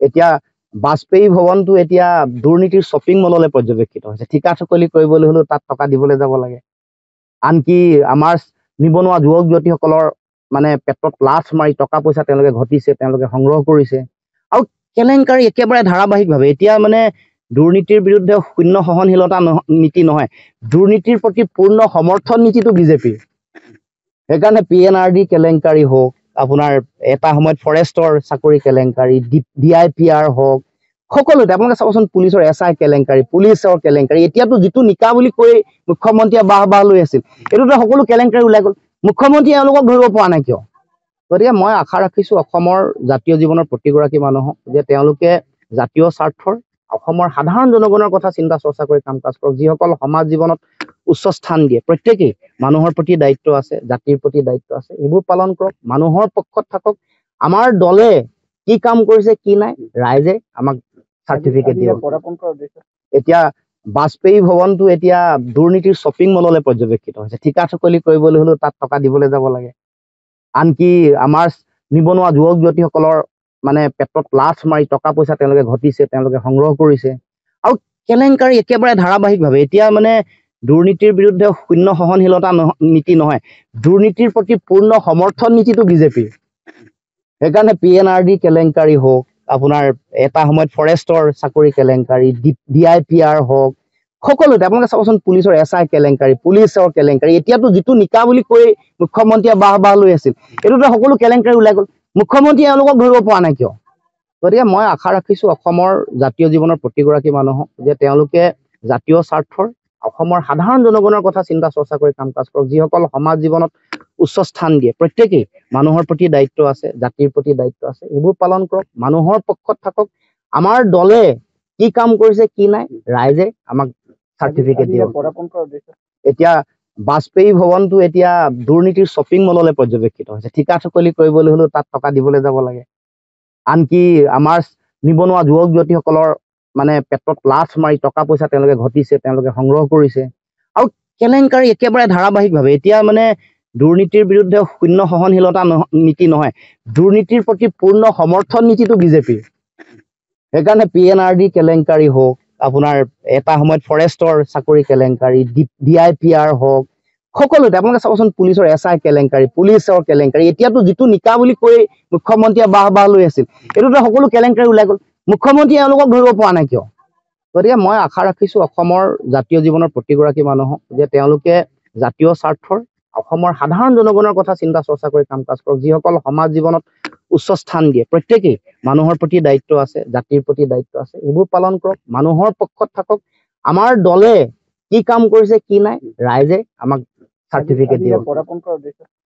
এতিয়া বাজপেয়ী ভৱনটো এতিয়া দুৰ্নীতিৰ শ্বপিং মললৈ পৰ্যবেক্ষিত হৈছে। ঠিকা ঠকলি কৰিবলৈ হলেও তাত টকা দিবলৈ যাব লাগে। আনকি আমাৰ নিবনুৱা যুৱক যুৱতীসকলৰ মানে পেটত লাথ মাৰি টকা পইচা তেওঁলোকে ঘটিছে, তেওঁলোকে সংগ্ৰহ কৰিছে। আৰু কেলেংকাৰী একেবাৰে ধাৰাবাহিকভাৱে এতিয়া মানে দুৰ্নীতিৰ বিৰুদ্ধে শূন্য সহনশীলতা নীতি নহয়, দুৰ্নীতিৰ প্ৰতি পূৰ্ণ সমৰ্থন নীতিটো বিজেপিৰ। সেইকাৰণে PNRD কেলেংকাৰী হওক, আপোনাৰ এটা সময়ত ফৰেষ্টৰ চাকৰি কেলেংকাৰী, DIPR হওক, সকলোতে আপোনালোকে চাবচোন পুলিচৰ SI কেলেংকাৰী, পুলিচৰ কেলেংকাৰী, এতিয়াতো যিটো নিকা বুলি কৈ মুখ্যমন্ত্ৰীয়ে বাহ লৈ আছিল, এইটোতে সকলো কেলেংকাৰী ওলাই গ'ল। মুখ্যমন্ত্ৰীয়ে এওঁলোকক ধৰিব পৰা নাই কিয়? গতিকে মই আশা ৰাখিছো অসমৰ জাতীয় জীৱনৰ প্ৰতিগৰাকী মানুহক যে তেওঁলোকে জাতীয় স্বাৰ্থৰ, অসমৰ সাধাৰণ জনগণৰ কথা চিন্তা চৰ্চা কৰি কাম কাজ কৰক। যিসকল সমাজ জীৱনত উচ্চ স্থান দিয়ে, প্ৰত্যেকেই মানুহৰ প্ৰতি দায়িত্ব আছে, জাতিৰ প্ৰতি দায়িত্ব আছে, এইবোৰ পালন কৰক, মানুহৰ পক্ষত থাকক। আমাৰ দলে কি কাম কৰিছে কি নাই ৰাইজে আমাক চাৰ্টিফিকেট দিব। এতিয়া বাজপেয়ী ভৱনটো এতিয়া দুৰ্নীতিৰ শ্বপিং মললৈ পৰ্যবেক্ষিত হৈছে। ঠিকা ঠকলি কৰিবলৈ হলেও তাত টকা দিবলৈ যাব লাগে। আনকি আমাৰ নিবনুৱা যুৱক যুৱতীসকলৰ মানে পেটত লাথ মাৰি টকা পইচা তেওঁলোকে ঘটিছে, তেওঁলোকে সংগ্ৰহ কৰিছে। আৰু কেলেংকাৰী একেবাৰে ধাৰাবাহিকভাৱে এতিয়া মানে দুৰ্নীতিৰ বিৰুদ্ধে শূন্য সহনশীলতা নীতি নহয়, দুৰ্নীতিৰ প্ৰতি পূৰ্ণ সমৰ্থন নীতিটো বিজেপিৰ। সেইকাৰণে PNRD কেলেংকাৰী হওক, আপোনাৰ এটা সময়ত ফৰেষ্টৰ চাকৰি কেলেংকাৰী, DIPR হওক, সকলোতে আপোনালোকে চাবচোন পুলিচৰ SI কেলেংকাৰী, পুলিচৰ কেলেংকাৰী, এতিয়াতো যিটো নিকা বুলি কৈ মুখ্যমন্ত্ৰীয়ে বাহ লৈ আছিল, এইটোতে সকলো কেলেংকাৰী ওলাই গ'ল। মুখ্যমন্ত্ৰীয়ে এওঁলোকক ধৰিব পৰা নাই কিয়? গতিকে মই আশা ৰাখিছো অসমৰ জাতীয় জীৱনৰ প্ৰতিগৰাকী মানুহক যে তেওঁলোকে জাতীয় স্বাৰ্থৰ, অসমৰ সাধাৰণ জনগণৰ কথা চিন্তা চৰ্চা কৰি কাম কাজ কৰক। যিসকল সমাজ জীৱনত উচ্চ স্থান দিয়ে, প্ৰত্যেকেই মানুহৰ প্ৰতি দায়িত্ব আছে, জাতিৰ প্ৰতি দায়িত্ব আছে, এইবোৰ পালন কৰক, মানুহৰ পক্ষত থাকক। আমাৰ দলে কি কাম কৰিছে কি নাই ৰাইজে আমাক চাৰ্টিফিকেট দিব। এতিয়া বাজপেয়ী ভৱনটো এতিয়া দুৰ্নীতিৰ শ্বপিং মললৈ পৰ্যবেক্ষিত হৈছে। ঠিকা ঠকলি কৰিবলৈ হলেও তাত টকা দিবলৈ যাব লাগে। আনকি আমাৰ নিবনুৱা যুৱক যুৱতীসকলৰ মানে পেটত লাথ মাৰি টকা পইচা তেওঁলোকে ঘটিছে, তেওঁলোকে সংগ্ৰহ কৰিছে। আৰু কেলেংকাৰী একেবাৰে ধাৰাবাহিকভাৱে এতিয়া মানে দুৰ্নীতিৰ বিৰুদ্ধে শূন্য সহনশীলতা নীতি নহয়, দুৰ্নীতিৰ প্ৰতি পূৰ্ণ সমৰ্থন নীতিটো বিজেপিৰ। সেইকাৰণে PNRD কেলেংকাৰী হওক, আপোনাৰ এটা সময়ত ফৰেষ্টৰ চাকৰি কেলেংকাৰী, DIPR হওক, সকলোতে আপোনালোকে চাবচোন পুলিচৰ SI কেলেংকাৰী, পুলিচৰ কেলেংকাৰী, এতিয়াতো যিটো নিকা বুলি কৈ মুখ্যমন্ত্ৰীয়ে বাহ লৈ আছিল, এইটোতে সকলো কেলেংকাৰী ওলাই গ'ল। মুখ্যমন্ত্ৰীয়ে এওঁলোকক ধৰিব পৰা নাই কিয়? গতিকে মই আশা ৰাখিছো অসমৰ জাতীয় জীৱনৰ প্ৰতিগৰাকী মানুহক যে তেওঁলোকে জাতীয় স্বাৰ্থৰ, অসমৰ সাধাৰণ জনগণৰ কথা চিন্তা চৰ্চা কৰি কাম কাজ কৰক। যিসকল সমাজ জীৱনত উচ্চ স্থান দিয়ে, প্ৰত্যেকেই মানুহৰ প্ৰতি দায়িত্ব আছে, জাতিৰ প্ৰতি দায়িত্ব আছে, এইবোৰ পালন কৰক, মানুহৰ পক্ষত থাকক। আমাৰ দলে কি কাম কৰিছে কি নাই ৰাইজে আমাক চাৰ্টিফিকেট দিব।